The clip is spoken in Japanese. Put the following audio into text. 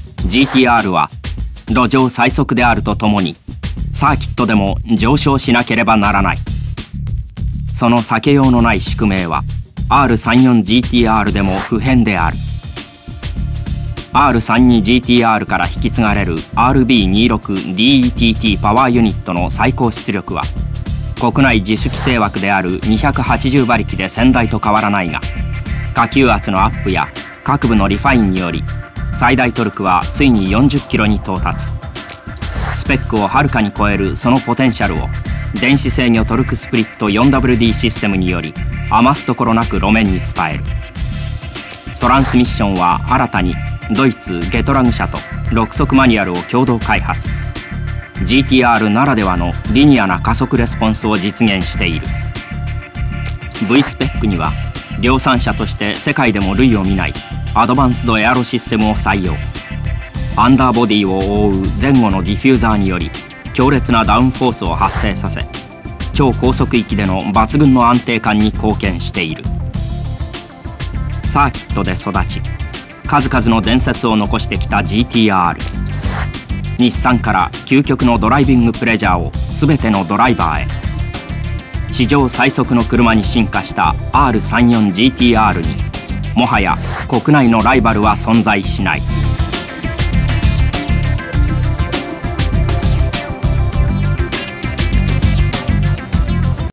GTR は路上最速であるとともにサーキットでも上昇しなければならない。その避けようのない宿命は R34GTR でも不変である。 R32GTR から引き継がれる RB26DETT パワーユニットの最高出力は国内自主規制枠である280馬力で先代と変わらないが、下級圧のアップや各部のリファインにより最大トルクはついに40キロに到達。スペックをはるかに超えるそのポテンシャルを電子制御トルクスプリット 4WD システムにより余すところなく路面に伝える。トランスミッションは新たにドイツゲトラグ社と6速マニュアルを共同開発。 GTR ならではのリニアな加速レスポンスを実現している。 V スペックには量産車として世界でも類を見ないアドバンスドエアロシステムを採用。アンダーボディを覆う前後のディフューザーにより強烈なダウンフォースを発生させ、超高速域での抜群の安定感に貢献している。サーキットで育ち数々の伝説を残してきた GTR。 日産から究極のドライビングプレジャーを全てのドライバーへ。史上最速の車に進化した R34GTR にもはや国内のライバルは存在しない。